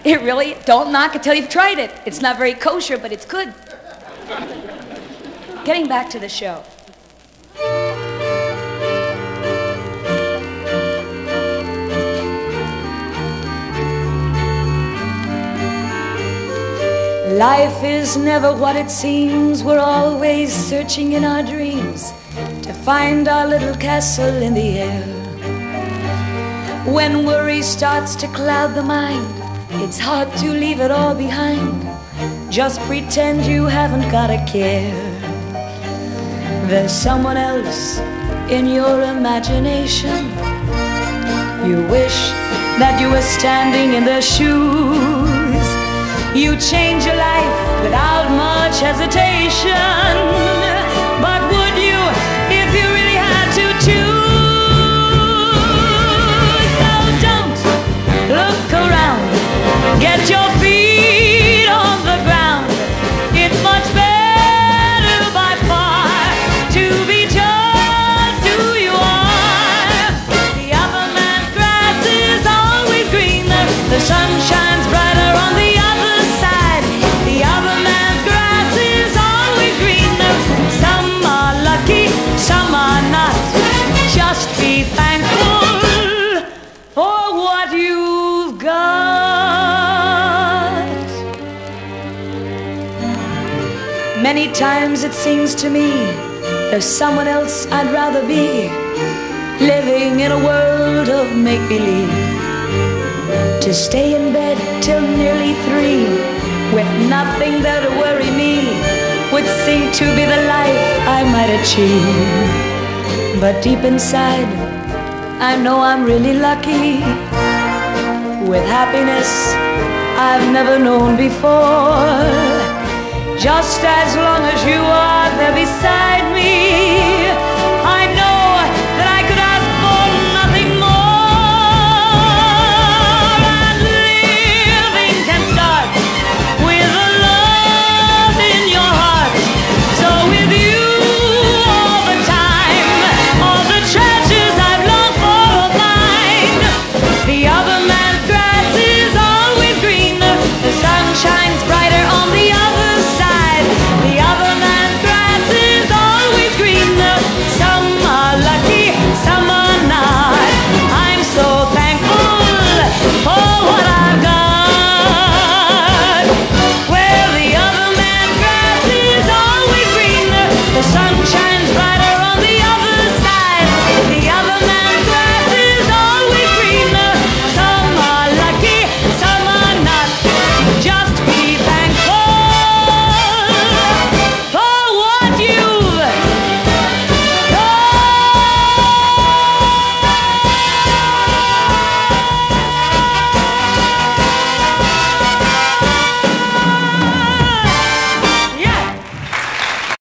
It really, don't knock it till you've tried it. It's not very kosher, but it's good. Getting back to the show. Life is never what it seems. We're always searching in our dreams to find our little castle in the air. When worry starts to cloud the mind, it's hard to leave it all behind. Just pretend you haven't got a care. There's someone else in your imagination. You wish that you were standing in their shoes. You change your life without much hesitation. But would you if you really had to choose? So don't look around. Get your feet on the ground. It's much better by far to be just who you are. The other man's grass is always greener. The sun shines brighter on the other side. The other man's grass is always greener. Some are lucky, some are not. Just be thankful for what you've got. Many times it seems to me there's someone else I'd rather be, living in a world of make-believe. To stay in bed till nearly 3 with nothing there to worry me would seem to be the life I might achieve. But deep inside, I know I'm really lucky, with happiness I've never known before. Just as long as you are there beside me,